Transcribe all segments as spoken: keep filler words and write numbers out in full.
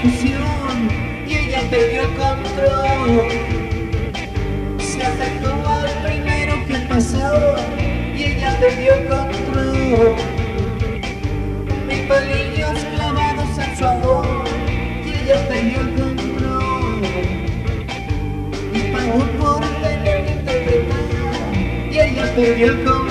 confusión y ella perdió el control. Se acercó al primero que pasó y ella perdió el control. Mis palillos clavados en su amor y ella perdió el control. Y pagó por tener que interpretar y ella perdió el control.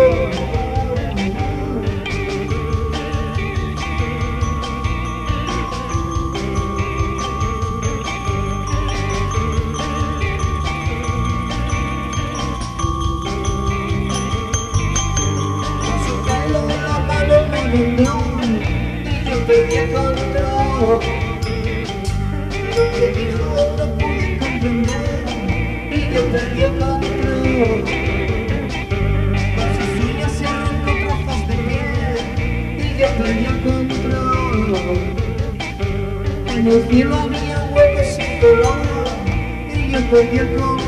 Y yo perdí el control. Lo que dijo no pude comprender y yo perdí el control. Con sus uñas se arrancó trozos de piel y yo perdí el control. En el cielo había huecos sin color y yo perdí el control.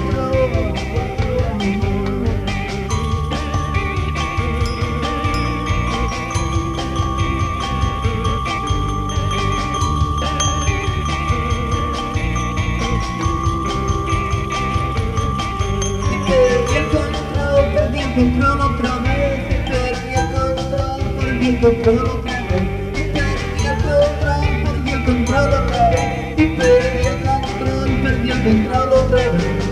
Perdí el control otra vez, perdí el control, perdí el control otra vez, perdí el control, perdí el control otra vez, y perdí el control, perdí el control otra vez.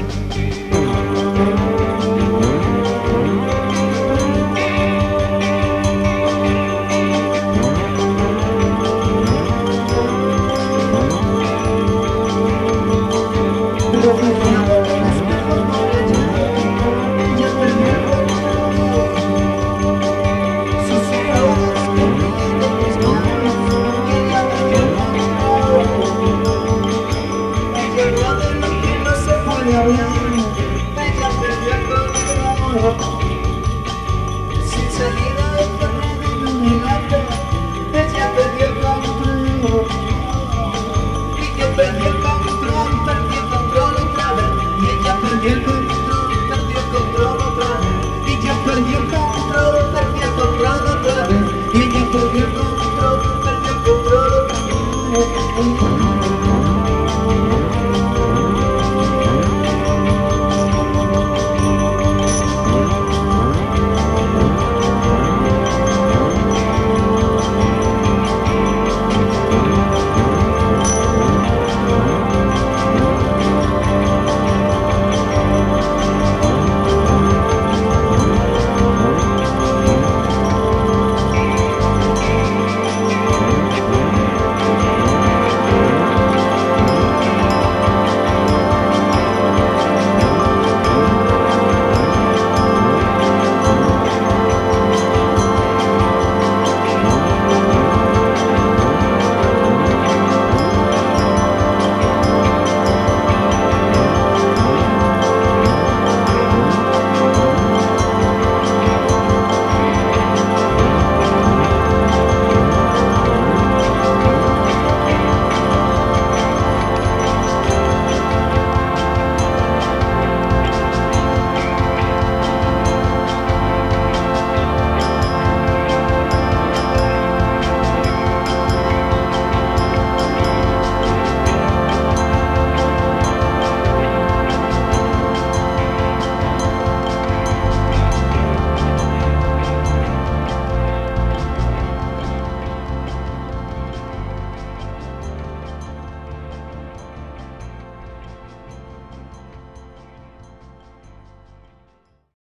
Ella perdió el control. Sin salida enferma en un helado, ella perdió el control. Y yo perdí el control, perdí el control otra vez. Y ella perdió el control, perdió el control otra vez. Y yo perdí el control, perdí el control otra vez.